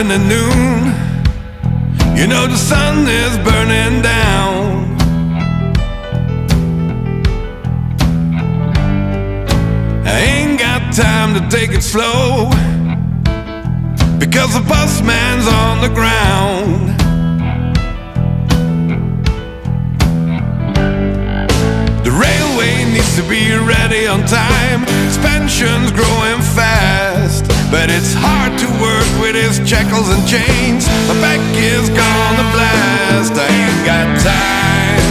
at noon. You know the sun is burning down. I ain't got time to take it slow, because the busman's on the ground. The railway needs to be ready on time. Expansion's growing fast, but it's hard to work with his shackles and chains. My back is gonna blast. I ain't got time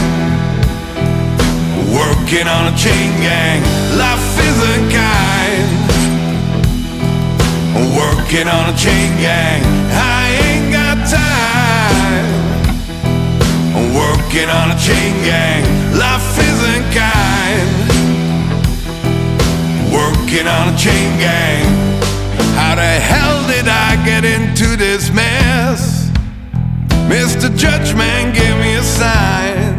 working on a chain gang. Life isn't kind. Working on a chain gang. I ain't got time. Working on a chain gang. Life isn't kind. Working on a chain gang. How the hell did I get into this mess? Mr. Judgeman, give me a sign.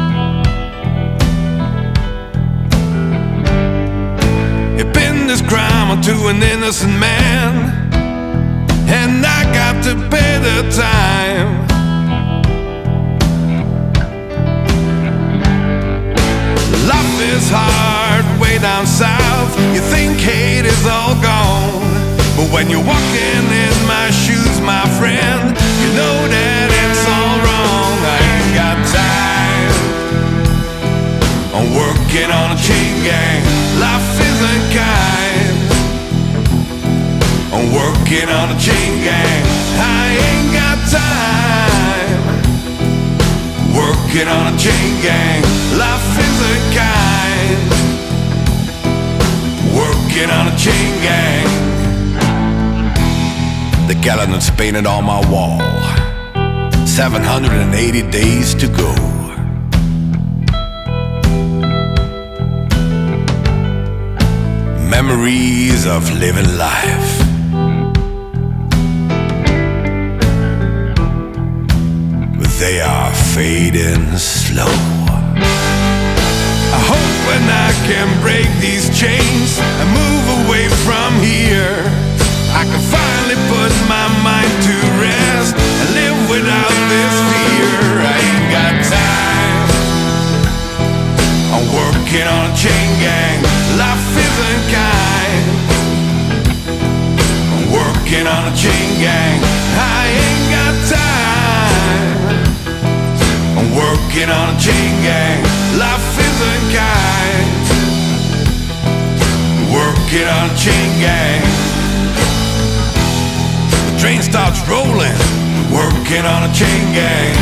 You pinned this crime onto an innocent man, and I got to pay the time. Life is hard way down south. You think hate is all gone, but when you're walking in my shoes, my friend, you know that it's all wrong. I ain't got time. I'm working on a chain gang. Life isn't kind. I'm working on a chain gang. I ain't got time. Working on a chain gang. Life isn't kind. Working on a chain gang. The calendar's painted on my wall. 780 days to go. Memories of living life. But they are fading slow. I hope when I can break these chains and move away from here, I can finally put my mind to rest and live without this fear. I ain't got time. I'm working on a chain gang. Life isn't kind. I'm working on a chain gang. I ain't got time. I'm working on a chain gang. Life isn't kind. Working on a chain gang. Train starts rolling, working on a chain gang.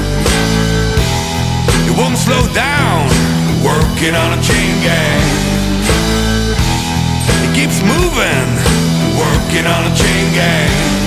It won't slow down, working on a chain gang. It keeps moving, working on a chain gang.